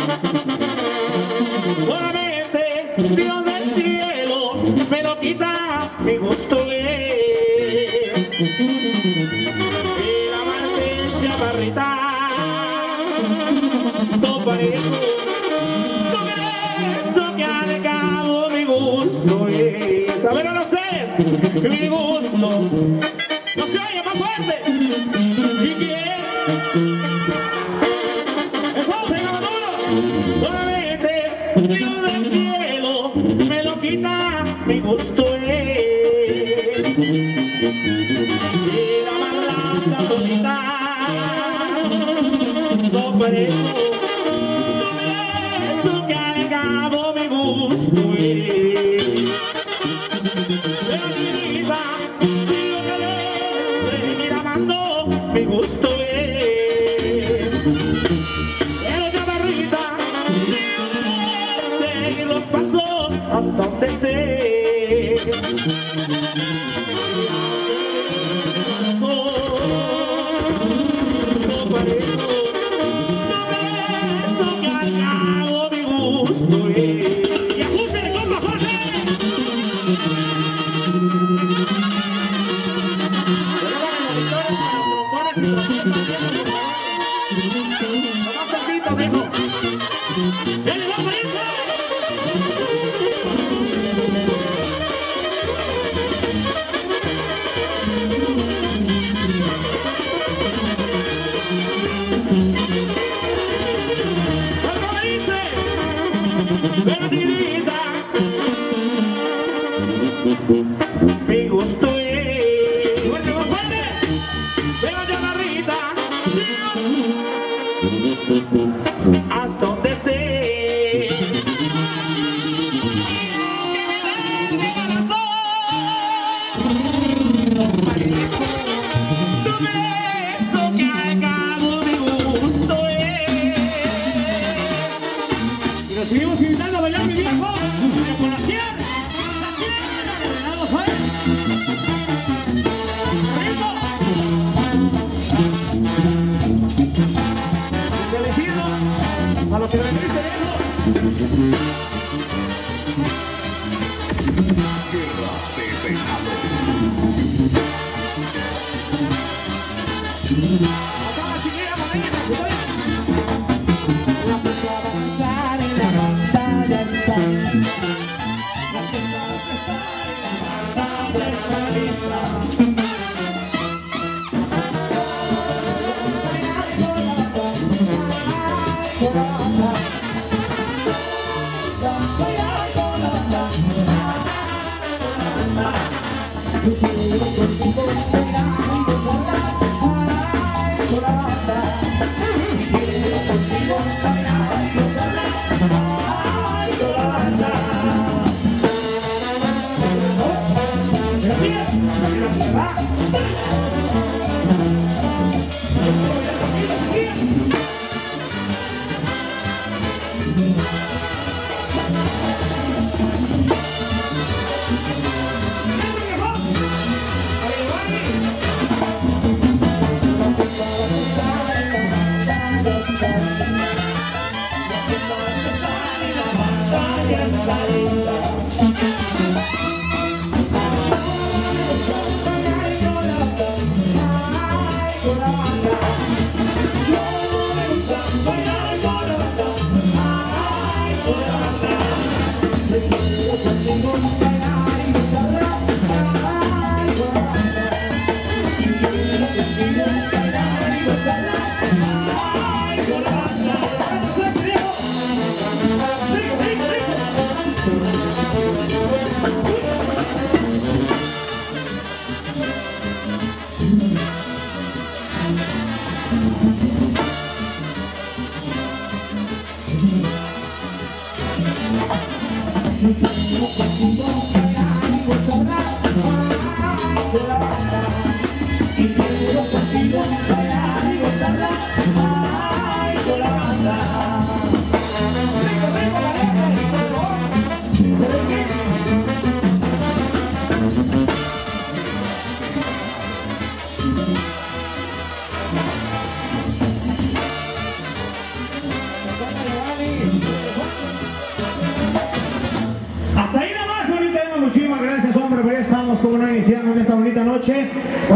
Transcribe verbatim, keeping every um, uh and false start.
Solamente Dios del cielo me lo quita, mi gusto es. El amarte chaparrita, no parejo, no eso que al cabo mi gusto es. A ver, ahora ustedes, mi gusto. No se oye más fuerte. ¿Y quién? Eso, venga, maduro. Solamente Dios del cielo me lo quita, mi gusto es. Y la marlaza bonita, so parejo, eso que al cabo mi gusto es. Pero mi vida, digo que le seguir amando, mi gusto es. Pero chaparrita, digo que le seguir los pasos hasta donde esté. So parejo, eso que al cabo mi gusto es. Y ajuste con la fuerte. Mi gusto es. Fuerte, más fuerte. Venga, chaparrita. Hasta donde esté. Mi corazón. Tu beso que al cabo mi gusto es. Y nos seguimos invitando a bailar, mi viejo. Con la tierra. A los que me dicen eso. Guerra de Venado. Acá la chiquilla bonita, la puesta a avanzar en la pantalla está. La puesta a avanzar en la pantalla está lista. noche.